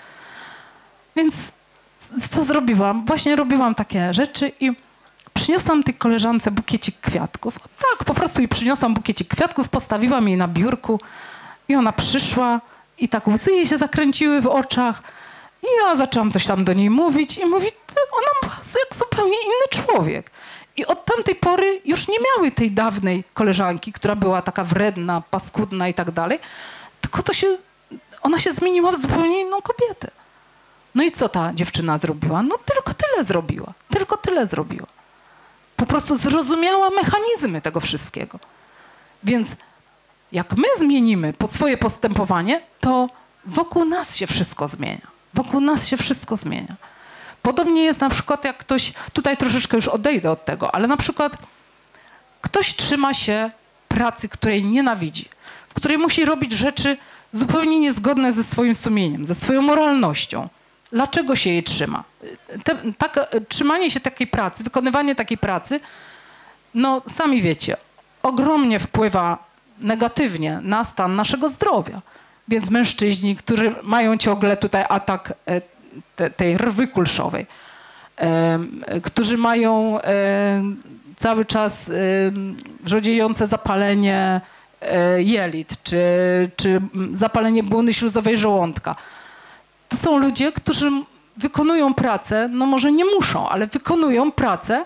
Więc co zrobiłam? Właśnie robiłam takie rzeczy i przyniosłam tej koleżance bukiecik kwiatków. O, tak, po prostu jej przyniosłam bukiecik kwiatków, postawiłam jej na biurku i ona przyszła i tak łzy jej się zakręciły w oczach. I ja zaczęłam coś tam do niej mówić i mówi, ona była jak zupełnie inny człowiek. I od tamtej pory już nie miały tej dawnej koleżanki, która była taka wredna, paskudna i tak dalej, tylko to się, ona się zmieniła w zupełnie inną kobietę. No i co ta dziewczyna zrobiła? No tylko tyle zrobiła, tylko tyle zrobiła. Po prostu zrozumiała mechanizmy tego wszystkiego. Więc jak my zmienimy po swoje postępowanie, to wokół nas się wszystko zmienia. Wokół nas się wszystko zmienia. Podobnie jest na przykład, jak ktoś, tutaj troszeczkę już odejdę od tego, ale na przykład ktoś trzyma się pracy, której nienawidzi, w której musi robić rzeczy zupełnie niezgodne ze swoim sumieniem, ze swoją moralnością. Dlaczego się jej trzyma? Te, tak, trzymanie się takiej pracy, wykonywanie takiej pracy, no sami wiecie, ogromnie wpływa negatywnie na stan naszego zdrowia. Więc mężczyźni, którzy mają ciągle tutaj atak te, tej rwy kulszowej, e, którzy mają e, cały czas e, rzodziejące zapalenie e, jelit, czy, czy zapalenie błony śluzowej żołądka. To są ludzie, którzy wykonują pracę, no może nie muszą, ale wykonują pracę,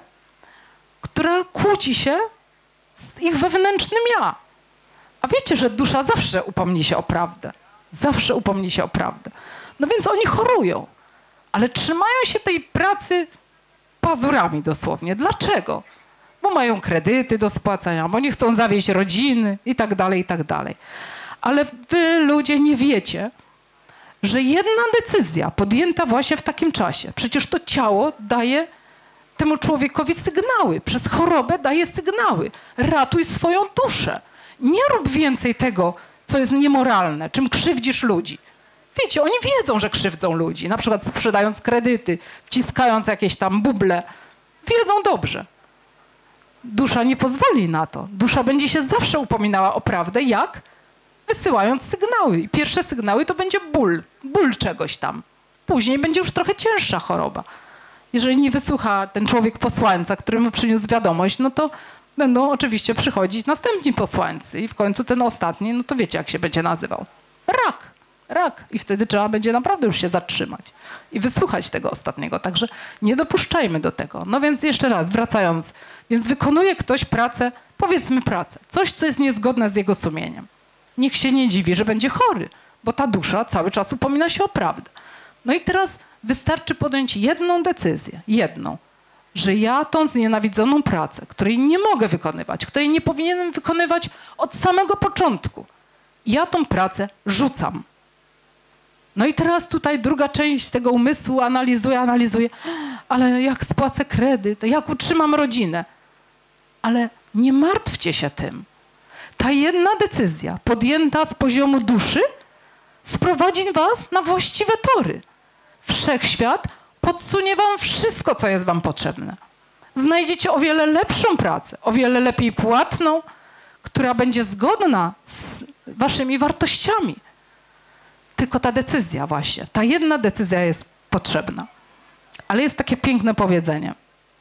która kłóci się z ich wewnętrznym ja. A wiecie, że dusza zawsze upomni się o prawdę. Zawsze upomni się o prawdę. No więc oni chorują, ale trzymają się tej pracy pazurami dosłownie. Dlaczego? Bo mają kredyty do spłacania, bo nie chcą zawieść rodziny i tak dalej, i tak dalej. Ale wy ludzie nie wiecie, że jedna decyzja podjęta właśnie w takim czasie, przecież to ciało daje temu człowiekowi sygnały, przez chorobę daje sygnały. Ratuj swoją duszę. Nie rób więcej tego, co jest niemoralne, czym krzywdzisz ludzi. Wiecie, oni wiedzą, że krzywdzą ludzi, na przykład sprzedając kredyty, wciskając jakieś tam buble. Wiedzą dobrze. Dusza nie pozwoli na to. Dusza będzie się zawsze upominała o prawdę. Jak? Wysyłając sygnały. I pierwsze sygnały to będzie ból. Ból czegoś tam. Później będzie już trochę cięższa choroba. Jeżeli nie wysłucha ten człowiek posłańca, który mu przyniósł wiadomość, no to będą oczywiście przychodzić następni posłańcy i w końcu ten ostatni, no to wiecie, jak się będzie nazywał. Rak. Rak. I wtedy trzeba będzie naprawdę już się zatrzymać i wysłuchać tego ostatniego. Także nie dopuszczajmy do tego. No więc jeszcze raz, wracając. Więc wykonuje ktoś pracę, powiedzmy pracę, coś, co jest niezgodne z jego sumieniem. Niech się nie dziwi, że będzie chory, bo ta dusza cały czas upomina się o prawdę. No i teraz wystarczy podjąć jedną decyzję, jedną, że ja tą znienawidzoną pracę, której nie mogę wykonywać, której nie powinienem wykonywać od samego początku, ja tą pracę rzucam. No i teraz tutaj druga część tego umysłu analizuje, analizuje, ale jak spłacę kredyt, jak utrzymam rodzinę. Ale nie martwcie się tym. ta jedna decyzja podjęta z poziomu duszy sprowadzi was na właściwe tory. Wszechświat podsunie wam wszystko, co jest wam potrzebne. Znajdziecie o wiele lepszą pracę, o wiele lepiej płatną, która będzie zgodna z waszymi wartościami. Tylko ta decyzja właśnie, ta jedna decyzja jest potrzebna. Ale jest takie piękne powiedzenie.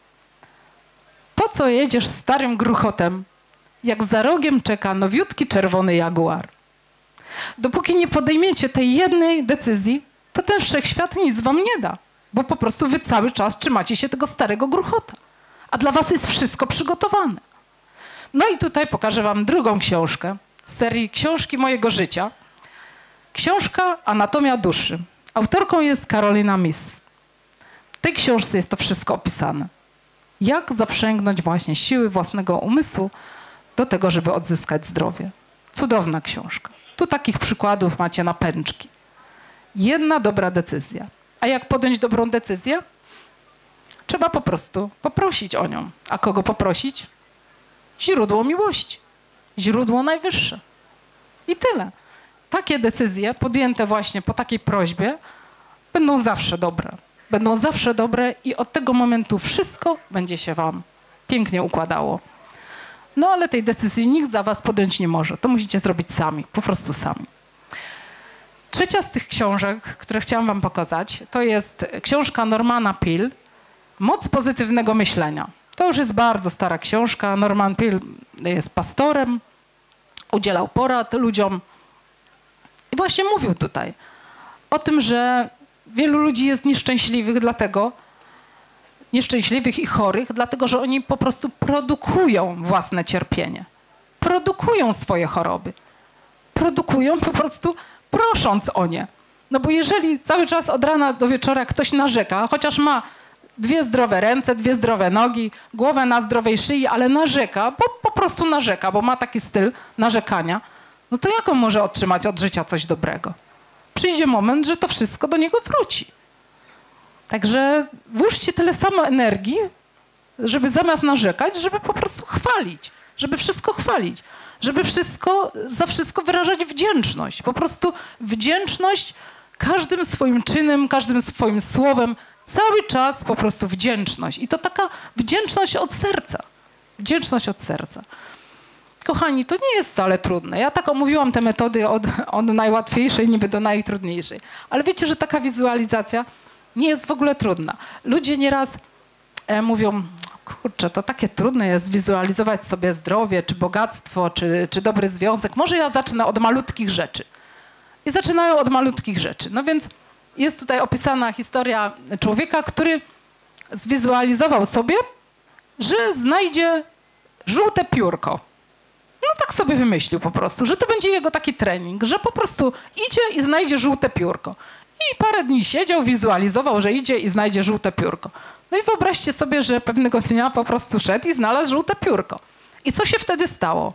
Po co jedziesz starym gruchotem, jak za rogiem czeka nowiutki czerwony jaguar? Dopóki nie podejmiecie tej jednej decyzji, to ten wszechświat nic wam nie da, bo po prostu wy cały czas trzymacie się tego starego gruchota. A dla was jest wszystko przygotowane. No i tutaj pokażę wam drugą książkę z serii Książki mojego życia. Książka Anatomia duszy. Autorką jest Carolina Myss. W tej książce jest to wszystko opisane. Jak zaprzęgnąć właśnie siły własnego umysłu do tego, żeby odzyskać zdrowie. Cudowna książka. Tu takich przykładów macie na pęczki. Jedna dobra decyzja. A jak podjąć dobrą decyzję? Trzeba po prostu poprosić o nią. A kogo poprosić? Źródło miłości. Źródło najwyższe. I tyle. Takie decyzje podjęte właśnie po takiej prośbie będą zawsze dobre. Będą zawsze dobre i od tego momentu wszystko będzie się wam pięknie układało. No ale tej decyzji nikt za was podjąć nie może. To musicie zrobić sami, po prostu sami. Trzecia z tych książek, które chciałam wam pokazać, to jest książka Normana Peale Moc pozytywnego myślenia. To już jest bardzo stara książka. Norman Peale jest pastorem, udzielał porad ludziom i właśnie mówił tutaj o tym, że wielu ludzi jest nieszczęśliwych dlatego, nieszczęśliwych i chorych, dlatego, że oni po prostu produkują własne cierpienie. Produkują swoje choroby. Produkują po prostu prosząc o nie. No bo jeżeli cały czas od rana do wieczora ktoś narzeka, chociaż ma dwie zdrowe ręce, dwie zdrowe nogi, głowę na zdrowej szyi, ale narzeka, bo po prostu narzeka, bo ma taki styl narzekania, no to jak on może otrzymać od życia coś dobrego? Przyjdzie moment, że to wszystko do niego wróci. Także włóżcie tyle samo energii, żeby zamiast narzekać, żeby po prostu chwalić, żeby wszystko chwalić, żeby wszystko, za wszystko wyrażać wdzięczność. Po prostu wdzięczność każdym swoim czynem, każdym swoim słowem, cały czas po prostu wdzięczność. I to taka wdzięczność od serca. Wdzięczność od serca. Kochani, to nie jest wcale trudne. Ja tak omówiłam te metody od, od najłatwiejszej niby do najtrudniejszej. Ale wiecie, że taka wizualizacja nie jest w ogóle trudna. Ludzie nieraz e, mówią, kurczę, to takie trudne jest wizualizować sobie zdrowie, czy bogactwo, czy, czy dobry związek. Może ja zacznę od malutkich rzeczy. I zaczynają od malutkich rzeczy. No więc jest tutaj opisana historia człowieka, który zwizualizował sobie, że znajdzie żółte piórko. No tak sobie wymyślił po prostu, że to będzie jego taki trening, że po prostu idzie i znajdzie żółte piórko. I parę dni siedział, wizualizował, że idzie i znajdzie żółte piórko. No i wyobraźcie sobie, że pewnego dnia po prostu szedł i znalazł żółte piórko. I co się wtedy stało?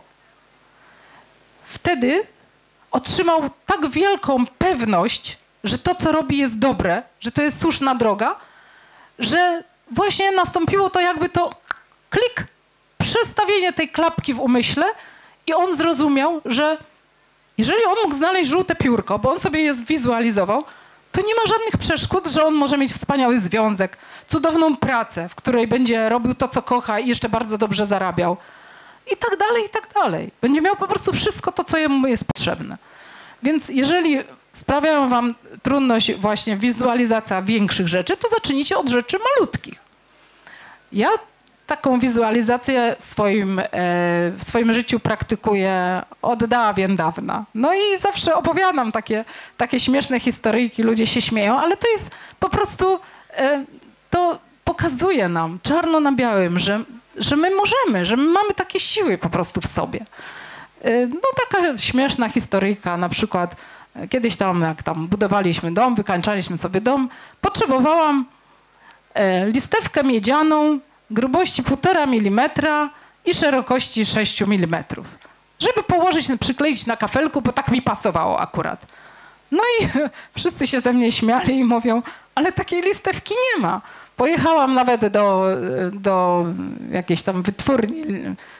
Wtedy otrzymał tak wielką pewność, że to, co robi, jest dobre, że to jest słuszna droga, że właśnie nastąpiło to jakby to klik, przestawienie tej klapki w umyśle i on zrozumiał, że jeżeli on mógł znaleźć żółte piórko, bo on sobie je zwizualizował, to nie ma żadnych przeszkód, że on może mieć wspaniały związek, cudowną pracę, w której będzie robił to, co kocha i jeszcze bardzo dobrze zarabiał. I tak dalej, i tak dalej. Będzie miał po prostu wszystko to, co jemu jest potrzebne. Więc jeżeli sprawiają wam trudność właśnie wizualizacja większych rzeczy, to zacznijcie od rzeczy malutkich. Ja taką wizualizację w swoim, e, w swoim życiu praktykuję od dawien dawna. No i zawsze opowiadam takie, takie śmieszne historyjki, ludzie się śmieją, ale to jest po prostu, e, to pokazuje nam czarno na białym, że, że my możemy, że my mamy takie siły po prostu w sobie. E, no taka śmieszna historyjka, na przykład kiedyś tam, jak tam budowaliśmy dom, wykańczaliśmy sobie dom, potrzebowałam e, listewkę miedzianą, grubości półtora milimetra i szerokości sześć milimetrów. Żeby położyć, przykleić na kafelku, bo tak mi pasowało akurat. No i wszyscy się ze mnie śmiali i mówią, ale takiej listewki nie ma. Pojechałam nawet do, do jakiejś tam wytwórni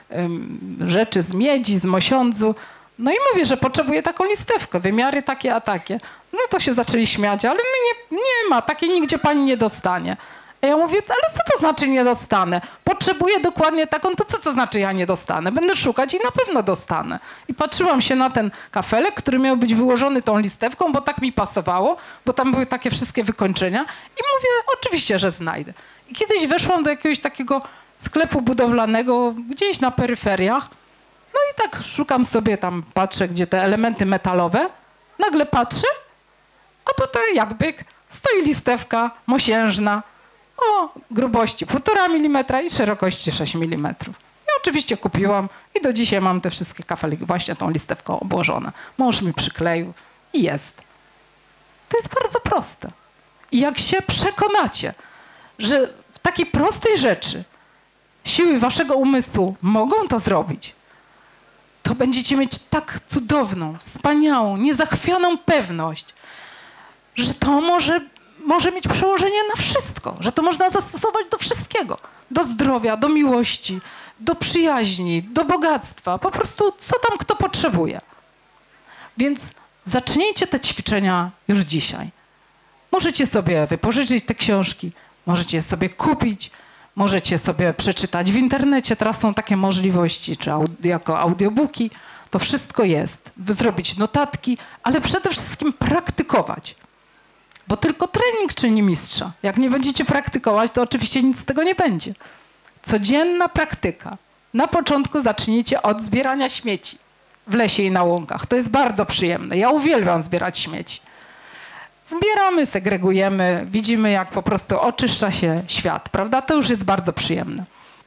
ym, rzeczy z miedzi, z mosiądzu. No i mówię, że potrzebuję taką listewkę, wymiary takie, a takie. No to się zaczęli śmiać, ale my nie, nie ma, takiej nigdzie pani nie dostanie. A ja mówię, ale co to znaczy nie dostanę? Potrzebuję dokładnie taką, to co to znaczy ja nie dostanę? Będę szukać i na pewno dostanę. I patrzyłam się na ten kafelek, który miał być wyłożony tą listewką, bo tak mi pasowało, bo tam były takie wszystkie wykończenia. I mówię, oczywiście, że znajdę. I kiedyś weszłam do jakiegoś takiego sklepu budowlanego, gdzieś na peryferiach. No i tak szukam sobie tam, patrzę, gdzie te elementy metalowe. Nagle patrzę, a tutaj jak byk stoi listewka mosiężna o grubości półtora milimetra i szerokości sześć milimetrów. I oczywiście kupiłam i do dzisiaj mam te wszystkie kafelki właśnie tą listewką obłożone. Mąż mi przykleił i jest. To jest bardzo proste. I jak się przekonacie, że w takiej prostej rzeczy siły waszego umysłu mogą to zrobić, to będziecie mieć tak cudowną, wspaniałą, niezachwianą pewność, że to może, może mieć przełożenie na wszystko, że to można zastosować do wszystkiego. Do zdrowia, do miłości, do przyjaźni, do bogactwa. Po prostu co tam kto potrzebuje. Więc zacznijcie te ćwiczenia już dzisiaj. Możecie sobie wypożyczyć te książki, możecie sobie kupić, możecie sobie przeczytać w internecie. Teraz są takie możliwości, czy aud- jako audiobooki. To wszystko jest. Zrobić notatki, ale przede wszystkim praktykować. Bo tylko trening czyni mistrza. Jak nie będziecie praktykować, to oczywiście nic z tego nie będzie. Codzienna praktyka. Na początku zacznijcie od zbierania śmieci w lesie i na łąkach. To jest bardzo przyjemne. Ja uwielbiam zbierać śmieci. Zbieramy, segregujemy, widzimy, jak po prostu oczyszcza się świat, prawda? To już jest bardzo przyjemne.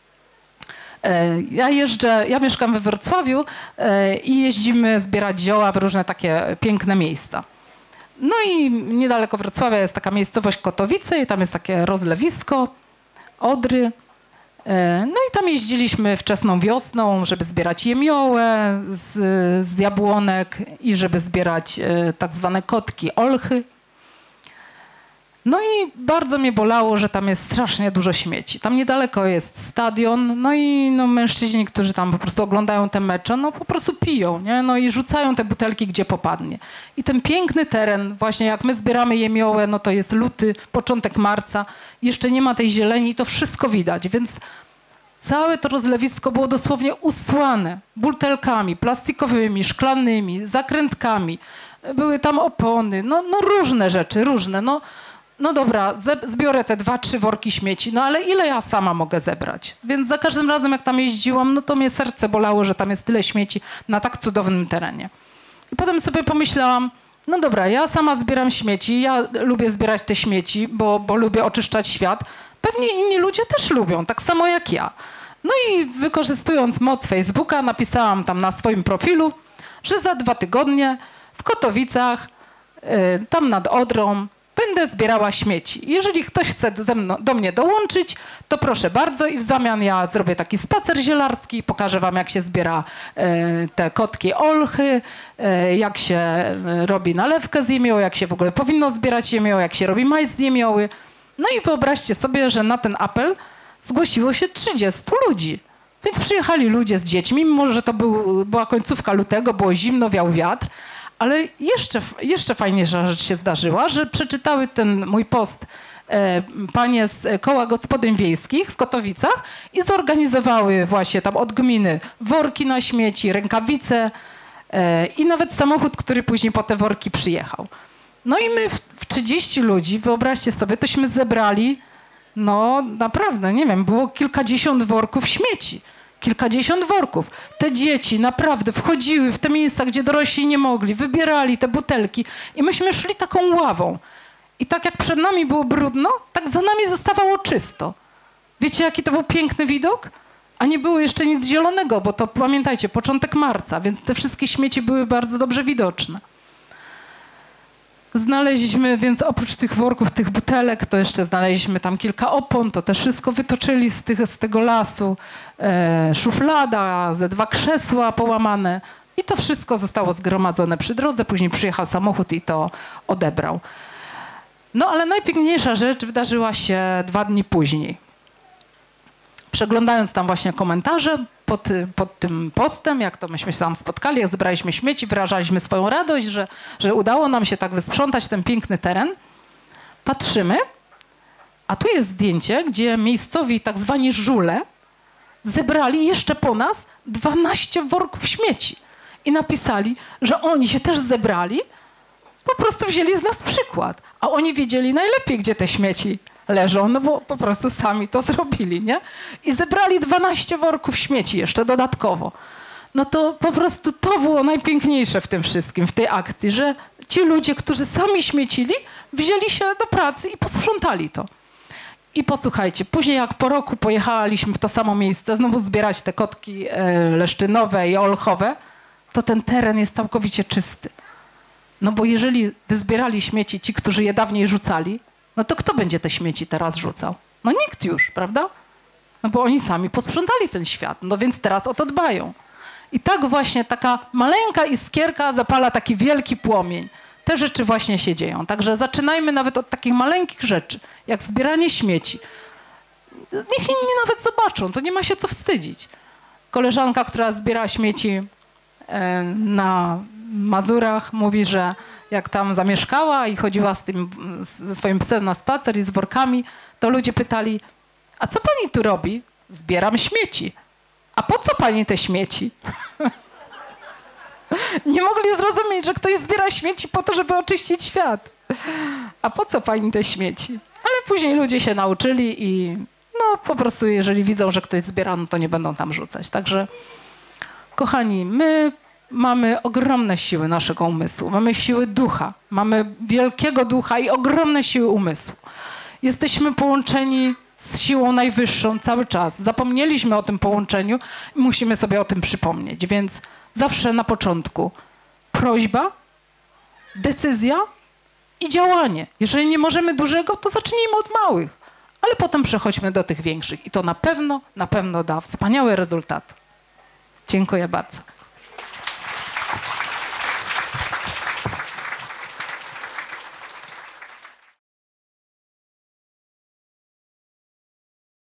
Ja jeżdżę, ja mieszkam we Wrocławiu i jeździmy zbierać zioła w różne takie piękne miejsca. No i niedaleko Wrocławia jest taka miejscowość Kotowice i tam jest takie rozlewisko, Odry. No i tam jeździliśmy wczesną wiosną, żeby zbierać jemiołę z, z jabłonek i żeby zbierać tak zwane kotki, olchy. No i bardzo mnie bolało, że tam jest strasznie dużo śmieci. Tam niedaleko jest stadion, no i no, mężczyźni, którzy tam po prostu oglądają te mecze, no po prostu piją, nie? No i rzucają te butelki, gdzie popadnie. I ten piękny teren, właśnie jak my zbieramy jemiołę, no to jest luty, początek marca, jeszcze nie ma tej zieleni i to wszystko widać, więc całe to rozlewisko było dosłownie usłane butelkami plastikowymi, szklanymi, zakrętkami. Były tam opony, no, no różne rzeczy, różne, no. No dobra, zbiorę te dwa, trzy worki śmieci, no ale ile ja sama mogę zebrać? Więc za każdym razem, jak tam jeździłam, no to mnie serce bolało, że tam jest tyle śmieci na tak cudownym terenie. I potem sobie pomyślałam, no dobra, ja sama zbieram śmieci, ja lubię zbierać te śmieci, bo, bo lubię oczyszczać świat. Pewnie inni ludzie też lubią, tak samo jak ja. No i wykorzystując moc Facebooka, napisałam tam na swoim profilu, że za dwa tygodnie w Kotowicach, yy, tam nad Odrą, będę zbierała śmieci. Jeżeli ktoś chce ze mną, do mnie dołączyć, to proszę bardzo i w zamian ja zrobię taki spacer zielarski, pokażę wam, jak się zbiera e, te kotki olchy, e, jak się robi nalewkę z jemioły, jak się w ogóle powinno zbierać jemioły, jak się robi majs z jemioły. No i wyobraźcie sobie, że na ten apel zgłosiło się trzydziestu ludzi. Więc przyjechali ludzie z dziećmi, mimo że to był, była końcówka lutego, było zimno, wiał wiatr. Ale jeszcze, jeszcze fajniejsza rzecz się zdarzyła, że przeczytały ten mój post e, panie z Koła Gospodyń Wiejskich w Kotowicach i zorganizowały właśnie tam od gminy worki na śmieci, rękawice e, i nawet samochód, który później po te worki przyjechał. No i my w, w trzydziestu ludzi, wyobraźcie sobie, tośmy zebrali, no naprawdę, nie wiem, było kilkadziesiąt worków śmieci. Kilkadziesiąt worków. Te dzieci naprawdę wchodziły w te miejsca, gdzie dorośli nie mogli, wybierali te butelki i myśmy szli taką ławą. I tak jak przed nami było brudno, tak za nami zostawało czysto. Wiecie, jaki to był piękny widok? A nie było jeszcze nic zielonego, bo to pamiętajcie, początek marca, więc te wszystkie śmieci były bardzo dobrze widoczne. Znaleźliśmy, więc oprócz tych worków, tych butelek, to jeszcze znaleźliśmy tam kilka opon, to też wszystko wytoczyli z, tych, z tego lasu, e, szuflada, ze dwa krzesła połamane i to wszystko zostało zgromadzone przy drodze, później przyjechał samochód i to odebrał. No ale najpiękniejsza rzecz wydarzyła się dwa dni później. Przeglądając tam właśnie komentarze pod, pod tym postem, jak to myśmy się tam spotkali, jak zebraliśmy śmieci, wyrażaliśmy swoją radość, że, że udało nam się tak wysprzątać ten piękny teren. Patrzymy, a tu jest zdjęcie, gdzie miejscowi tak zwani żule zebrali jeszcze po nas dwanaście worków śmieci i napisali, że oni się też zebrali, po prostu wzięli z nas przykład, a oni wiedzieli najlepiej, gdzie te śmieci leżą, no bo po prostu sami to zrobili, nie? I zebrali dwanaście worków śmieci jeszcze dodatkowo. No to po prostu to było najpiękniejsze w tym wszystkim, w tej akcji, że ci ludzie, którzy sami śmiecili, wzięli się do pracy i posprzątali to. I posłuchajcie, później jak po roku pojechaliśmy w to samo miejsce, znowu zbierać te kotki e, leszczynowe i olchowe, to ten teren jest całkowicie czysty. No bo jeżeli wyzbierali śmieci ci, którzy je dawniej rzucali, no to kto będzie te śmieci teraz rzucał? No nikt już, prawda? No bo oni sami posprzątali ten świat, no więc teraz o to dbają. I tak właśnie taka maleńka iskierka zapala taki wielki płomień. Te rzeczy właśnie się dzieją. Także zaczynajmy nawet od takich maleńkich rzeczy, jak zbieranie śmieci. Niech inni nawet zobaczą, to nie ma się co wstydzić. Koleżanka, która zbiera śmieci e, na Mazurach, mówi, że jak tam zamieszkała i chodziła z tym, ze swoim psem na spacer i z workami, to ludzie pytali, a co pani tu robi? Zbieram śmieci. A po co pani te śmieci? Nie mogli zrozumieć, że ktoś zbiera śmieci po to, żeby oczyścić świat. A po co pani te śmieci? Ale później ludzie się nauczyli i no po prostu jeżeli widzą, że ktoś zbiera, no to nie będą tam rzucać. Także kochani, my mamy ogromne siły naszego umysłu. Mamy siły ducha. Mamy wielkiego ducha i ogromne siły umysłu. Jesteśmy połączeni z siłą najwyższą cały czas. Zapomnieliśmy o tym połączeniu i musimy sobie o tym przypomnieć. Więc zawsze na początku prośba, decyzja i działanie. Jeżeli nie możemy dużego, to zacznijmy od małych, ale potem przechodźmy do tych większych i to na pewno, na pewno da wspaniałe rezultaty. Dziękuję bardzo.